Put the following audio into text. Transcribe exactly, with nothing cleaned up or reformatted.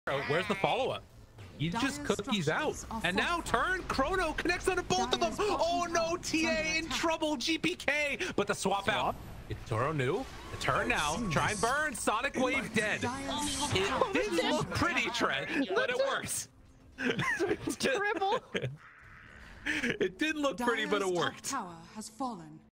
Where's the follow-up? You just cookies out. And now turn. Chrono connects onto both of them. Oh no, T A in trouble. G P K. But the swap out. Yatoro knew. The turn now. Try and burn. Sonic Wave dead. It didn't look pretty, Trent, but it works. Triple. It didn't look pretty, but it worked. Tower has fallen.